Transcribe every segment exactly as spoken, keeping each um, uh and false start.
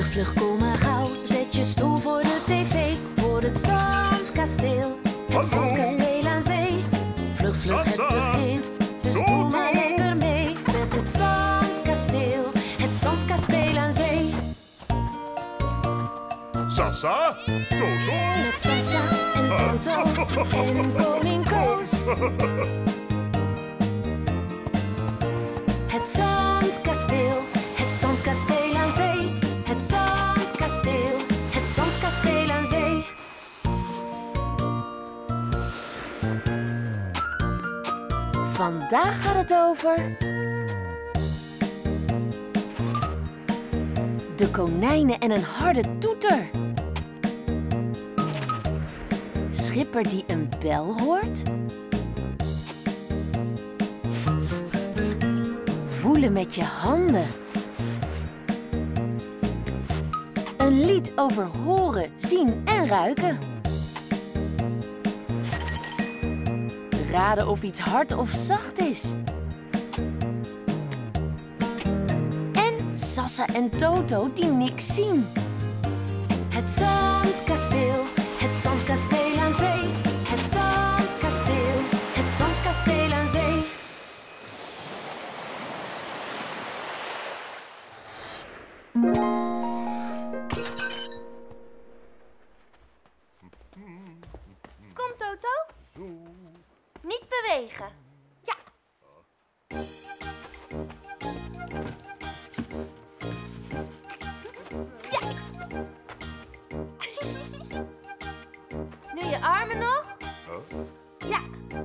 Vlug, vlug, kom maar gauw. Zet je stoel voor de tv. Voor het zandkasteel. Het zandkasteel aan zee. Vlug, vlug, het begint. Dus doe maar lekker mee. Met het zandkasteel. Het zandkasteel aan zee. Sasa, Toto. Met Sasa en Toto en koning Koos. Het zandkasteel, het zandkasteel aan zee. Het zandkasteel, het zandkasteel aan zee. Vandaag gaat het over de konijnen en een harde toeter. Schipper die een bel hoort. Voelen met je handen. Een lied over horen, zien en ruiken. Raden of iets hard of zacht is. En Sasa en Toto die niks zien. Het zandkasteel, het zandkasteel aan zee. Het zandkasteel, het zandkasteel aan zee. Kom, Toto. Niet bewegen. Ja. Ja. Nu je armen nog. Ja.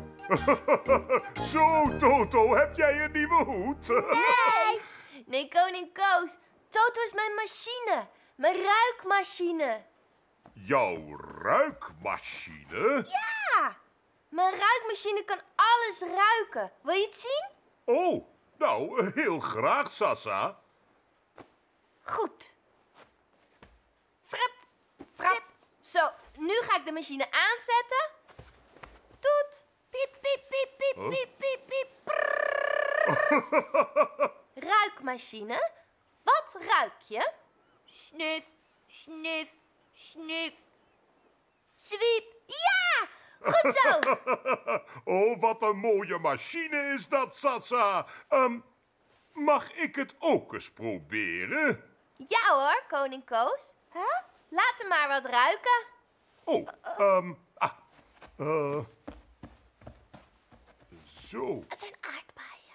Zo, Toto, heb jij een nieuwe hoed? Nee. Nee, koning Koos. Toto is mijn machine. Mijn ruikmachine. Jouw ruikmachine? Ja. Mijn ruikmachine kan alles ruiken. Wil je het zien? Oh, nou, heel graag, Sasa. Goed. Frap, frap. Zo, nu ga ik de machine aanzetten. Toet. Piep, piep, piep, piep, Huh? piep, piep, piep. Ruikmachine, wat ruik je? Snuf, snuf, snuf. Zwiep. Ja, goed zo. Oh, wat een mooie machine is dat, Sasa. Ehm, mag ik het ook eens proberen? Ja hoor, koning Koos. Huh? Laat hem maar wat ruiken. Oh, ehm, ah, eh, zo. Het zijn aardbeien.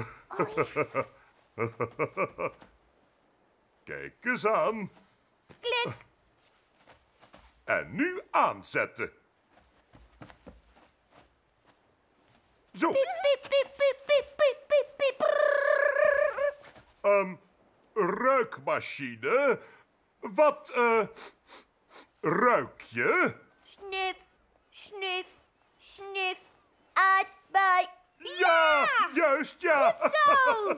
Kijk eens aan. Klik. En nu aanzetten. Zo. Piep, piep, piep, piep, piep, piep, piep, piep. Ehm, ruikmachine. Wat, eh, ruik je? Snif, snif, snif. Aardbei. Ja, juist, ja. Goed zo.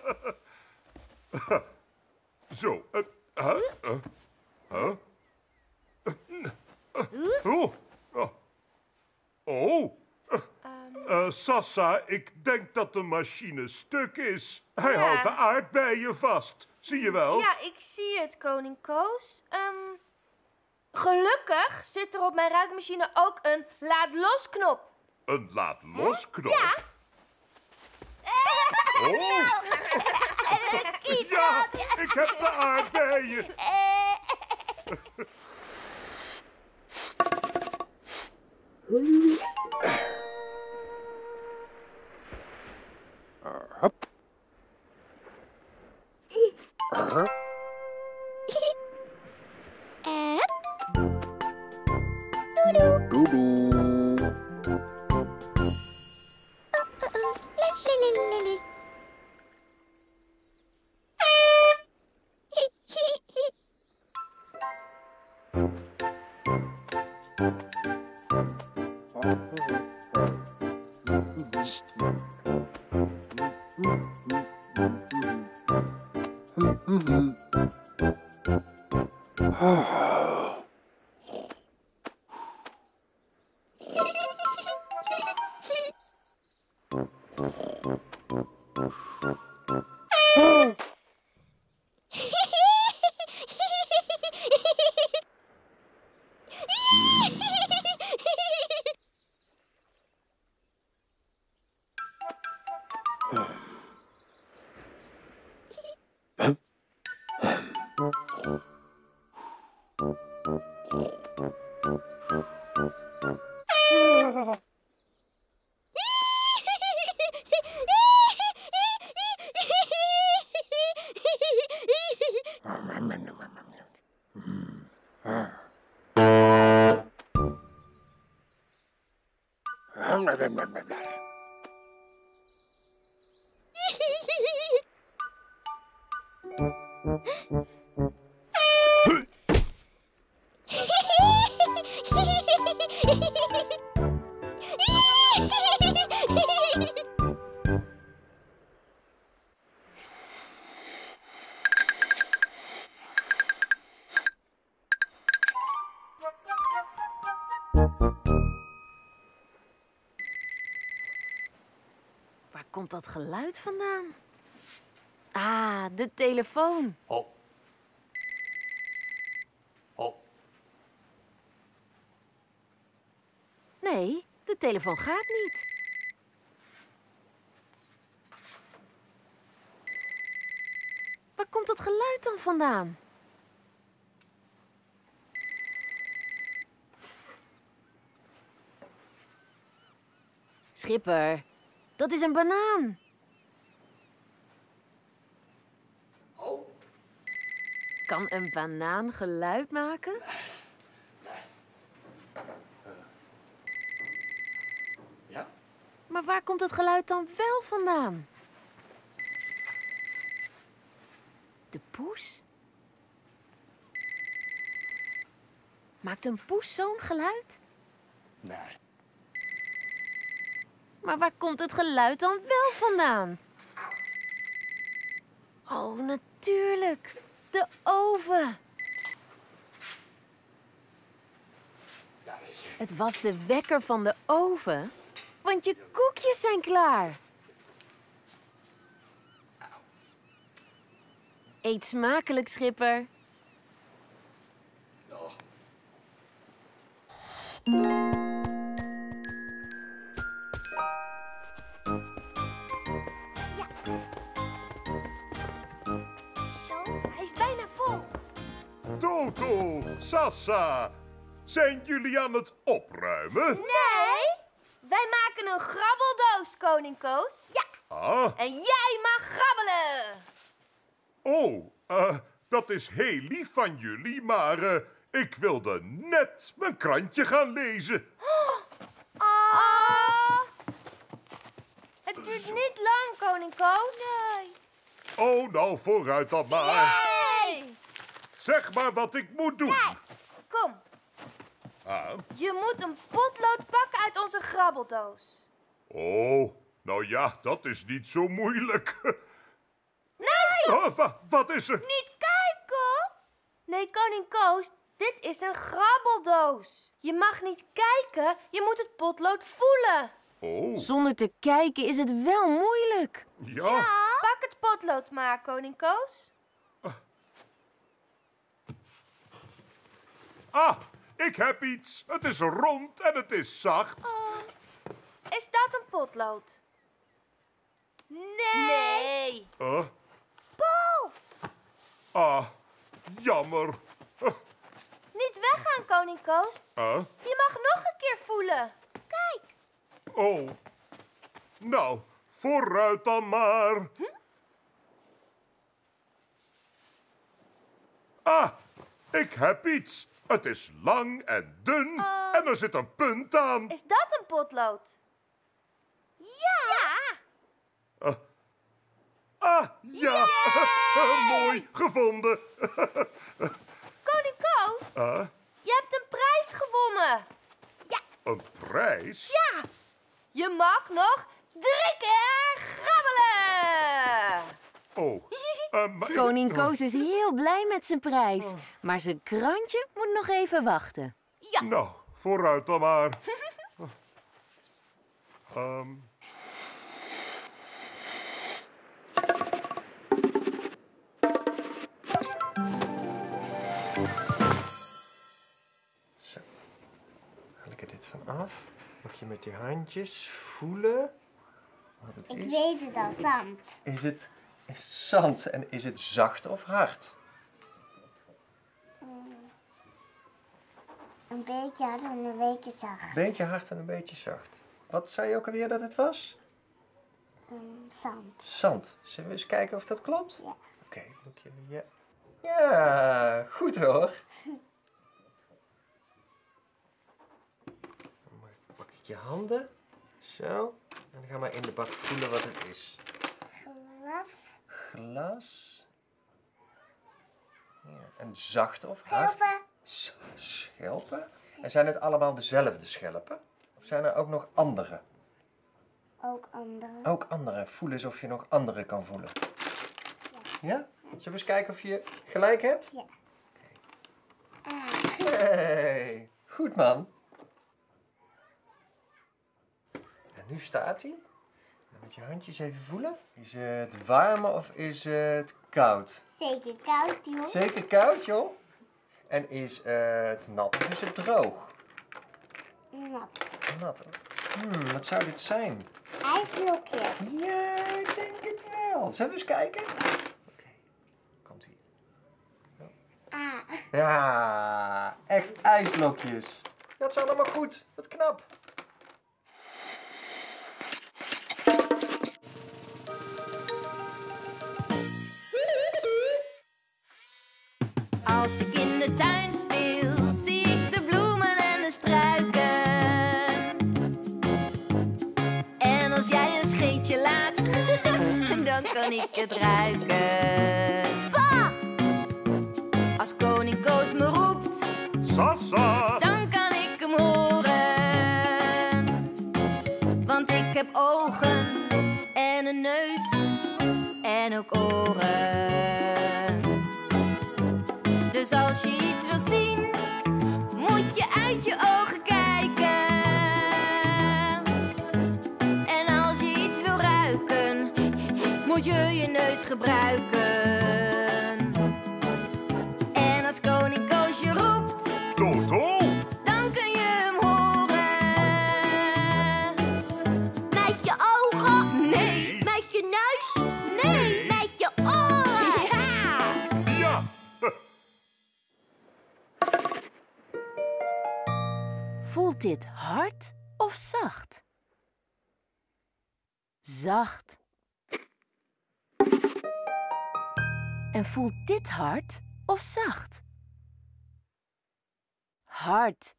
Zo, eh, huh? Uh, huh? Uh, oh, oh. Oh. Uh, uh, Sasa, ik denk dat de machine stuk is. Hij Ja. houdt de aardbeien vast. Zie je wel? Ja, ik zie het, koning Koos. Ehm, gelukkig zit er op mijn ruikmachine ook een laat los knop. Een laat los knop. Ja. Oh. Ja, ik heb de aardbeien. Waar komt dat geluid vandaan? Ah, de telefoon. Oh. Oh. Nee, de telefoon gaat niet. Waar komt dat geluid dan vandaan? Schipper, dat is een banaan. Oh. Kan een banaan geluid maken? Ja? Maar waar komt het geluid dan wel vandaan? De poes? Maakt een poes zo'n geluid? Nee. Maar waar komt het geluid dan wel vandaan? Oh, natuurlijk. De oven. Het was de wekker van de oven, want je koekjes zijn klaar. Eet smakelijk, Schipper. Hij is bijna vol. Toto, Sasa, zijn jullie aan het opruimen? Nee, wij maken een grabbeldoos, koning Koos. Ja. Ah, En jij mag grabbelen. oh, eh, dat is heel lief van jullie, maar eh, ik wilde net mijn krantje gaan lezen. Ah. Het duurt niet lang, koning Koos. Nee. Oh, nou, vooruit dan maar. Nee. Zeg maar wat ik moet doen. Kom, Ah, je moet een potlood pakken uit onze grabbeldoos. oh, nou ja, dat is niet zo moeilijk. Nee! Oh, wa- wat is er? Niet kijken! Nee, koning Koos, dit is een grabbeldoos. Je mag niet kijken, je moet het potlood voelen. Oh, Zonder te kijken is het wel moeilijk. ja. Pak het potlood maar, koning Koos. Ah, ik heb iets. Het is rond en het is zacht. Is dat een potlood? Nee. Nee. Eh, Paul! ah, jammer. Eh, Niet weggaan, koning Koos. eh, Je mag nog een keer voelen. Kijk. oh, nou, vooruit dan maar. Ah, ik heb iets. Het is lang en dun en er zit een punt aan. Is dat een potlood? Ja. Ja. Ah, ja. Mooi, gevonden. Koning Koos, Ah, je hebt een prijs gewonnen. Ja. een prijs? Ja. Je mag nog drie keer grabbelen. Oh, eh, maar ik- Koning Koos is heel blij met zijn prijs. Maar zijn krantje moet nog even wachten. Nou, vooruit dan maar. Ehm. Zo. Haal ik er dit van af. Mag je met je handjes voelen wat het Ik is? weet het al, zand. Is het is zand en is het zacht of hard? Een beetje hard en een beetje zacht. Beetje hard en een beetje zacht. Wat zei je ook alweer dat het was? Um, zand. Zand. Zullen we eens kijken of dat klopt? Ja. Oké, look je ja. Ja, goed hoor. Dan mag ik- pak ik je handen. Zo. En dan gaan we in de bak voelen wat het is. Glas. Glas. Ja. En zacht of hard? Schelpen. S- Schelpen? En zijn het allemaal dezelfde schelpen? Of zijn er ook nog andere? Ook andere. Ook andere. Voel eens of je nog andere kan voelen. Ja? Ja? Zullen we eens kijken of je gelijk hebt? Ja. Ah. Hey, goed man. En nu staat hij. Met je handjes even voelen. Is het warm of is het koud? Zeker koud, joh. Zeker koud, joh. En is het nat of is het droog? Nat. Nat. Hmm, wat zou dit zijn? IJsblokjes. Ja, ik denk het wel. Zullen we eens kijken? Oké, komt ie. Ah. Ja, echt ijsblokjes. Dat is allemaal goed. Wat knap. Als ik in de tuin speel, zie ik de bloemen en de struiken. En als jij een scheetje laat, dan kan ik het ruiken. Pa! Als koning Koos me roept, Sasa! dan kan ik hem horen. Want ik heb ogen en een neus en ook oren. Dus als je iets wil zien, moet je uit je ogen kijken. En als je iets wil ruiken, moet je je neus gebruiken. En als koning Koos je roept, Toto! dan kun je hem horen. Met je ogen. Nee, Met je neus. nee, Met je oren. ja! Ja! Voelt dit hard of zacht? Zacht. En voelt dit hard of zacht? Hard.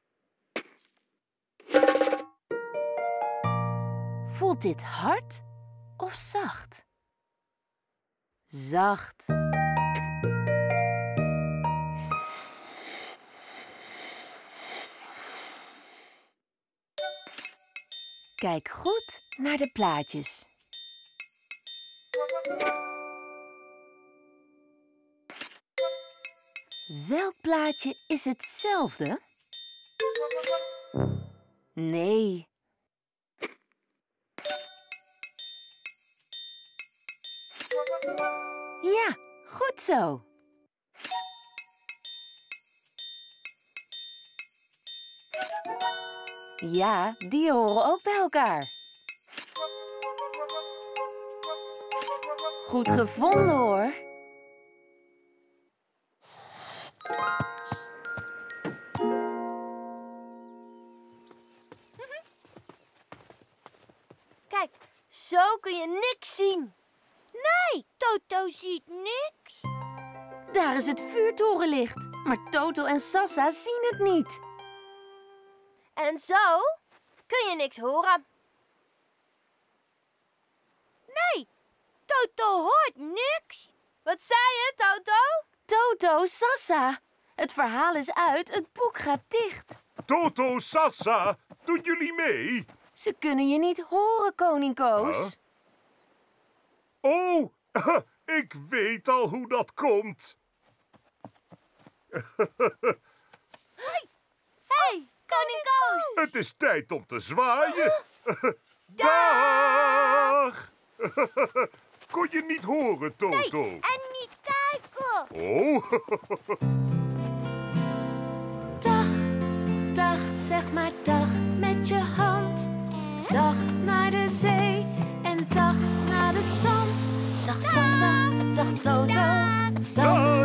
Voelt dit hard of zacht? Zacht. Kijk goed naar de plaatjes. Welk plaatje is hetzelfde? Nee. Ja, goed zo. Ja, die horen ook bij elkaar. Goed gevonden, hoor. Kijk, zo kun je niks zien. Nee, Toto ziet niks. Daar is het vuurtorenlicht, maar Toto en Sasa zien het niet. En zo kun je niks horen. Nee, Toto hoort niks. Wat zei je, Toto? Toto, Sasa, het verhaal is uit, het boek gaat dicht. Toto, Sasa, doen jullie mee? Ze kunnen je niet horen, koning Koos. Huh? Oh, ik weet al hoe dat komt. Hey, koning Koos! Het is tijd om te zwaaien. Dag! Kon je niet horen, Toto? En niet kijken. Oh, Dag, dag, zeg maar dag met je hand. Dag naar de zee en dag naar het zand. Dag Sasa, dag Toto, dag